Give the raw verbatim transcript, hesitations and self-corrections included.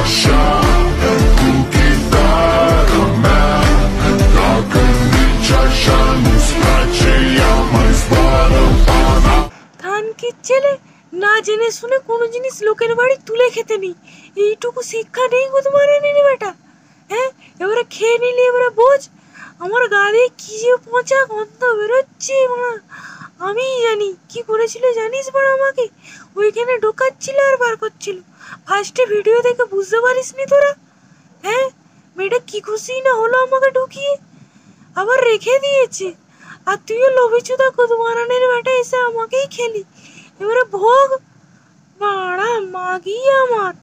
থানকির ছেলে না জেনে শুনে কোনো জিনিস লোকের বাড়ি তুলে খেতে নেই, এইটুকু শিক্ষা নেই গো তোমার নিনি বেটা। হ্যাঁ, এবারে খেয়ে নিলি, এবারে বোঝ। আমার গা দিয়ে কি যে পচা গন্ধ বেরোচ্ছে মা, আমি জানি কি করেছিল জানিস বড়, আমাকে ওইখানে ঢোকাচ্ছিল আর বার করছিল। ফার্স্টে ভিডিও দেখে বুঝতে পারিস নি তোরা? হ্যাঁ, মেয়েটা কি খুশি না হলো আমাকে ঢুকিয়ে, আবার রেখে দিয়েছে। আর তুইও লোভিচুদা কুদমারানের বেটা এসে আমাকেই খেলি, এবারে ভোগ। বাড়া মাগি আমার।